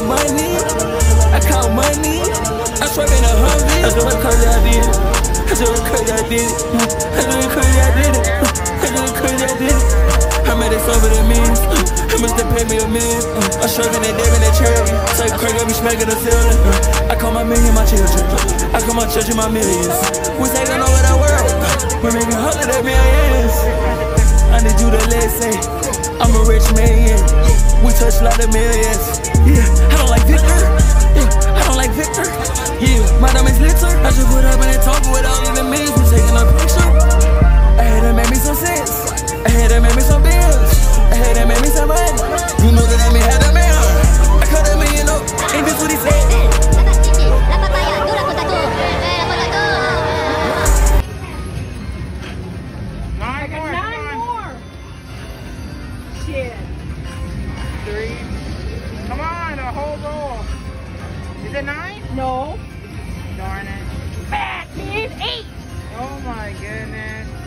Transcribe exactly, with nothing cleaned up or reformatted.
money. I count money. I swerve in a Humvee. That's what crazy I did it. That's what crazy I did it. That's what crazy I did it. That's what crazy I did it. I made it over the means. How much they pay me a million? I'm shoving and dabbing that charity. Say crazy, I be smacking the ceiling. I call my million my children. I call my children my millions. We taking over the world. We're making hundred millions. I need you to listen. I'm a rich man. We touch a lot of millions. Yeah, I don't like Victor. Yeah, I don't like Victor. Yeah, my name is Litter. I just put up in that talk with all of the means. We taking a picture. I had to make me some sense. I had to make me some bills. I had to make me some money. You know that I mean had a man. I cut a million up. Ain't this what he said? Nine more. Nine more. Shit. Three. Come on, a whole roll. Is it nine? No. Darn it. Fat, man, eight. Oh my goodness.